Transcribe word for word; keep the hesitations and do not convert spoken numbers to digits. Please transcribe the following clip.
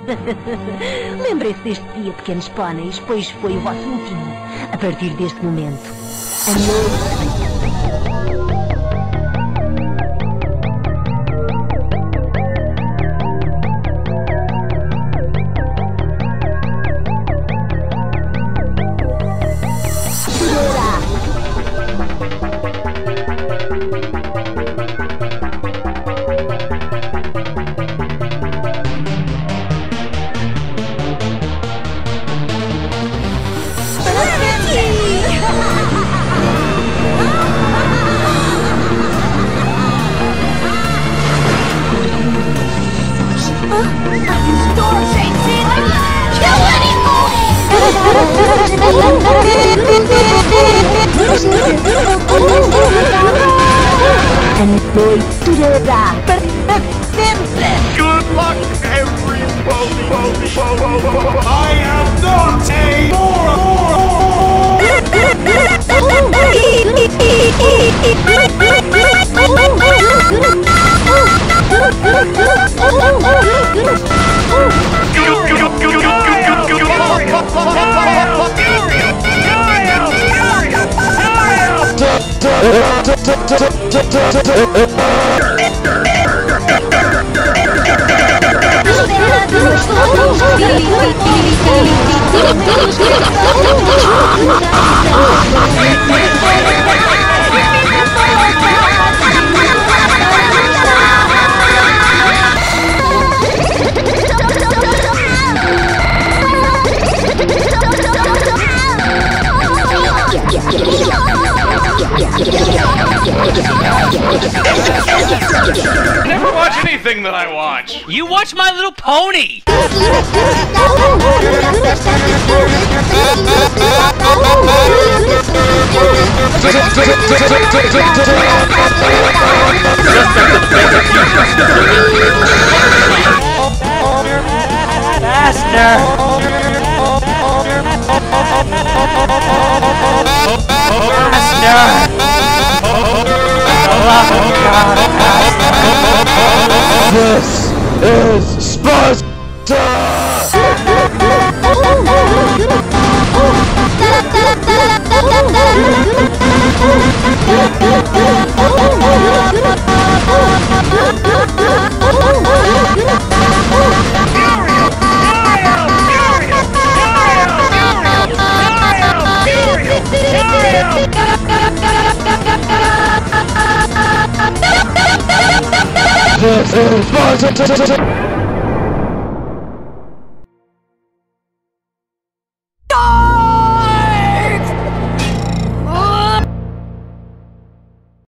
Lembrem-se deste dia, pequenos póneis, pois foi o vosso último. A partir deste momento, a noite... A noite durará para sempre. Good luck, everybody. I am not a moron. Never watch anything that I watch. You watch My Little Pony. This is Sparta! This is Sparta!